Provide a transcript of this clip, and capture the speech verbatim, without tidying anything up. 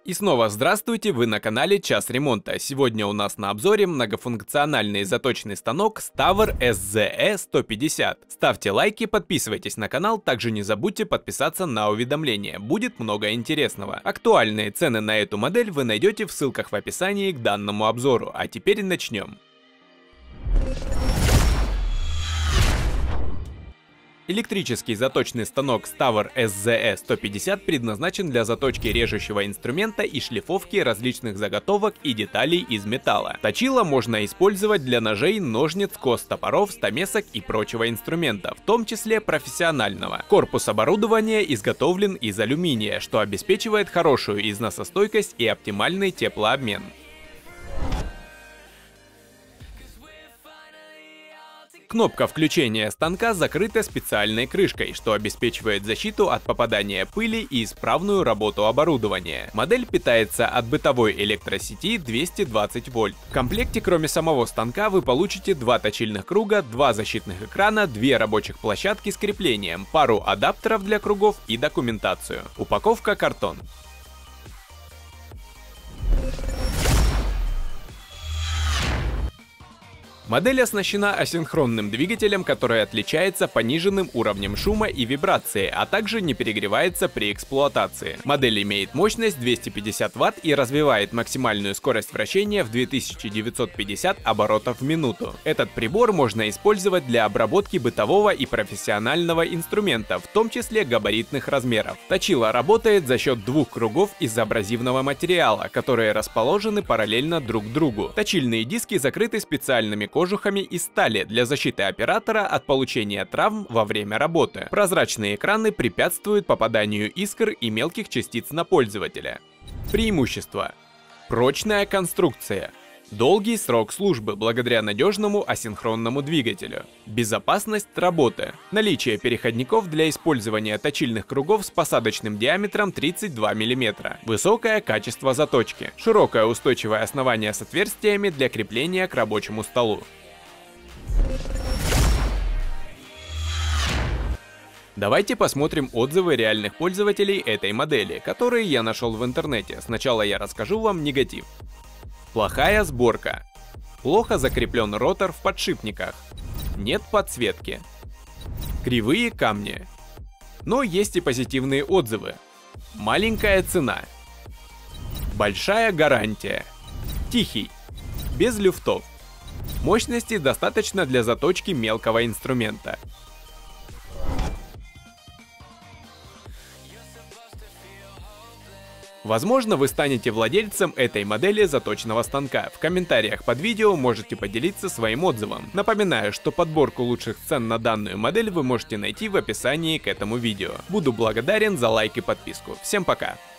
И снова здравствуйте, вы на канале Час Ремонта. Сегодня у нас на обзоре многофункциональный заточный станок Ставр эс зэ э сто пятьдесят. Ставьте лайки, подписывайтесь на канал, также не забудьте подписаться на уведомления, будет много интересного. Актуальные цены на эту модель вы найдете в ссылках в описании к данному обзору. А теперь начнем. Электрический заточный станок Ставр эс зэ э сто пятьдесят предназначен для заточки режущего инструмента и шлифовки различных заготовок и деталей из металла. Точило можно использовать для ножей, ножниц, кос, топоров, стамесок и прочего инструмента, в том числе профессионального. Корпус оборудования изготовлен из алюминия, что обеспечивает хорошую износостойкость и оптимальный теплообмен. Кнопка включения станка закрыта специальной крышкой, что обеспечивает защиту от попадания пыли и исправную работу оборудования. Модель питается от бытовой электросети двести двадцать вольт. В комплекте, кроме самого станка, вы получите два точильных круга, два защитных экрана, две рабочих площадки с креплением, пару адаптеров для кругов и документацию. Упаковка картон. Модель оснащена асинхронным двигателем, который отличается пониженным уровнем шума и вибрации, а также не перегревается при эксплуатации. Модель имеет мощность двести пятьдесят ватт и развивает максимальную скорость вращения в две тысячи девятьсот пятьдесят оборотов в минуту. Этот прибор можно использовать для обработки бытового и профессионального инструмента, в том числе габаритных размеров. Точило работает за счет двух кругов из абразивного материала, которые расположены параллельно друг другу. Точильные диски закрыты специальными кожухами из стали для защиты оператора от получения травм во время работы. Прозрачные экраны препятствуют попаданию искр и мелких частиц на пользователя. Преимущества. Прочная конструкция. Долгий срок службы благодаря надежному асинхронному двигателю. Безопасность работы. Наличие переходников для использования точильных кругов с посадочным диаметром тридцать два миллиметра. Высокое качество заточки. Широкое устойчивое основание с отверстиями для крепления к рабочему столу. Давайте посмотрим отзывы реальных пользователей этой модели, которые я нашел в интернете. Сначала я расскажу вам негатив. Плохая сборка. Плохо закреплен ротор в подшипниках. Нет подсветки. Кривые камни. Но есть и позитивные отзывы. Маленькая цена. Большая гарантия. Тихий. Без люфтов. Мощности достаточно для заточки мелкого инструмента. Возможно, вы станете владельцем этой модели заточного станка. В комментариях под видео можете поделиться своим отзывом. Напоминаю, что подборку лучших цен на данную модель вы можете найти в описании к этому видео. Буду благодарен за лайк и подписку. Всем пока!